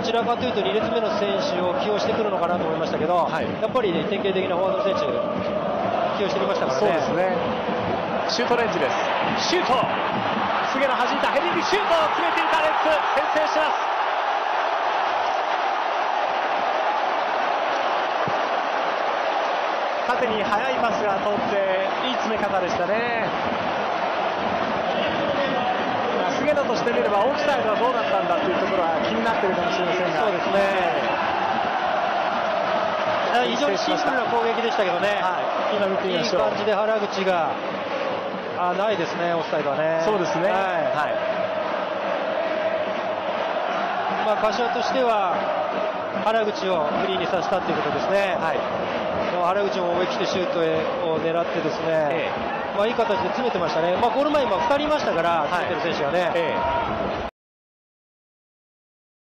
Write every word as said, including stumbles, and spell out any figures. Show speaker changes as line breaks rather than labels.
ちらかというとに列目の選手を起用してくるのかなと思いましたけど、はい、やっぱり、ね、典型的なフォワードの選手起用してきましたからね。
そうですね。シュートレンジです。シュート、菅野弾いたヘディングシュートを決めていたレッズ、先制します。縦に速いパスが通っていい詰め方でしたね。菅野としてみればオフサイドはどうだったんだというところは気になっているかもしれませんが、
そうですね、非常にシンプルな攻撃でしたけどね、はい、今見てみましょう。いい感じで原口があないですね、オフサイドはね。
そうですね、はい、はい、
まあ、柏としては原口をフリーにさせたということですね。はい、原口も思い切ってシュートを狙ってですね、ええ、まあいい形で詰めてましたね。まあ、ゴール前今ふたりいましたから、詰めてる選手がね、ええ、